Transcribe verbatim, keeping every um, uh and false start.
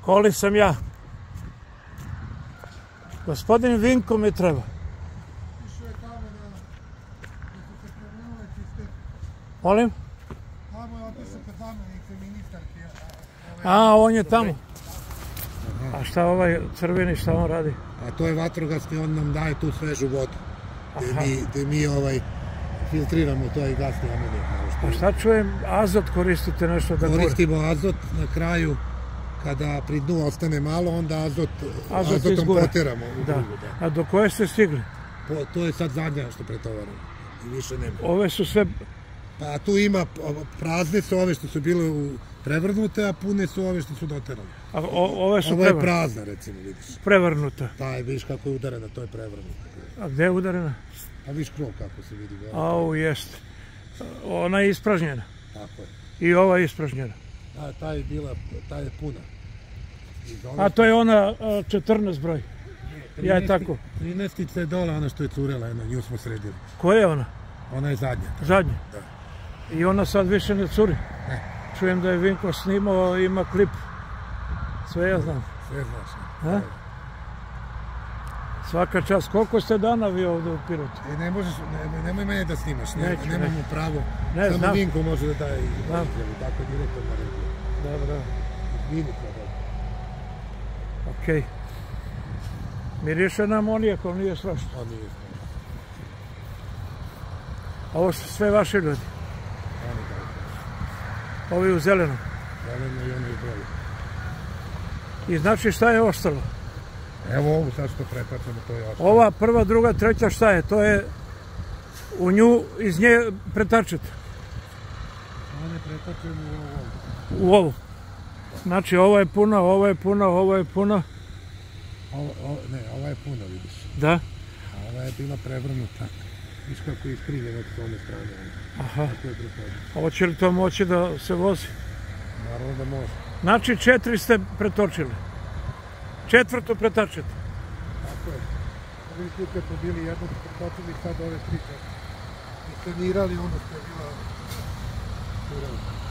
Oli sam ja. Gospodin Vinko mi treba. Molim? Tamo je otišao kod zamenice ministarke. A, on je tamo. A šta ovaj crveni, šta on radi? A to je vatrogasni, on nam daje tu svežu vodu. Gde mi filtriramo to i gasni amonijak. A šta čujem, azot koristite nešto da gure? Koristimo azot na kraju, kada pri dnu ostane malo, onda azotom poteramo. A do koje ste stigli? To je sad zadnja što pretovaramo. I više nema. Ove su sve... Pa tu ima, prazne su ove što su bile prevrnute, a pune su ove što su doterane. A ove su prevrnute? Ovo je prazna, recimo, vidiš. Prevrnuta? Da, vidiš kako je udarena, to je prevrnuta. A gde je udarena? A viš krov kako se vidi. Au, jeste. Ona je ispražnjena? Tako je. I ova je ispražnjena? Da, ta je bila, ta je puna. A to je ona četrnaest broj? Ja je tako? trinaestica je dole, ona što je curela, nju smo sredili. Koja je ona? Ona je zadnja. Zadnja? Da. I ona sad više ne curi? Ne. Čujem da je Vinko snimao, ima klip. Sve ja znam. Sve znaš. Svaka čast. Koliko ste dana vi ovdje u Pirotu? Ne možeš, nemoj mene da snimaš, nemamo pravo. Samo Vinko može da daje izjavu, tako direktor naredio. Dobro. Vinko, da. Okej. Miriše nam amonijak, on nije strašno. On nije strašno. Ovo su sve vaši ljudi? Oni da. Ovi u zelenom? Zeleno i ono u boju. I znači šta je ostalo? Evo ovu sad što pretačamo, to je ostalo. Ova prva, druga, treća šta je? To je u nju, iz nje pretačete? One pretačemo u ovu. U ovu? Znači ovo je puna, ovo je puna, ovo je puna. Ne, ova je puna, vidiš. Da? A ova je bila prevrnuta. Viš kako je iskrivljeno s one strane. Aha. Hoće li to moći da se vozi? Naravno da može. Znači četiri ste pretočili. Četvrtu pretačete. Tako je. Ovi put kad smo bili jednog pretočili, sad ove tri četiri. I sanirali ono što je bila...